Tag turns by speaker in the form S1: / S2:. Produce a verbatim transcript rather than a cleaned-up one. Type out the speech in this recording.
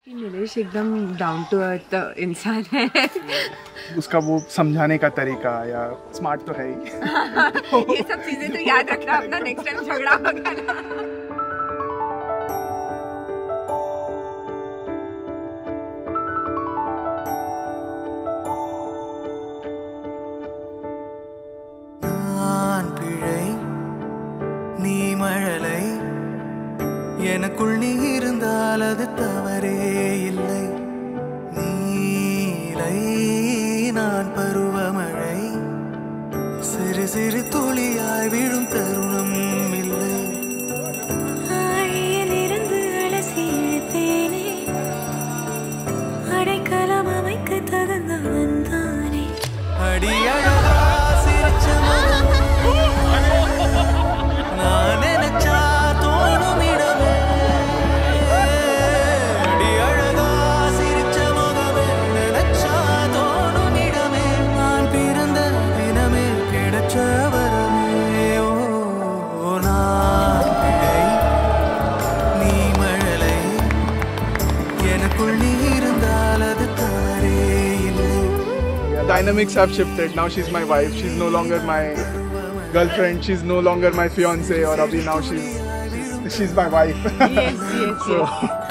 S1: नीलेश एकदम down to earth इंसान है।
S2: उसका वो समझाने का तरीका या स्मार्ट तो है ही।
S1: ये सब चीजें तो याद रखना अपना नेक्स्ट टाइम झगड़ा होगा।
S3: எனக்குள் நீ இருந்தால் அது தவறே இல்லை. நீலை நான் பருவமழை சிறு சிறு துளியாய் விழும் தருணம் இல்லை. ஆழியிலிருந்து அலசி இழுத்தேனே அடைக்கலம் அமைக்க தகுந்தவன் தானே. அடியழகா சிரிச்ச நான் நினைச்சா தோணும் இடமே.
S2: Dynamics have shifted. Now she's my wife. She's no longer my girlfriend. She's no longer my fiance or abhi. Now she's she's my wife.
S1: Yes, yes,
S2: so,
S1: yes.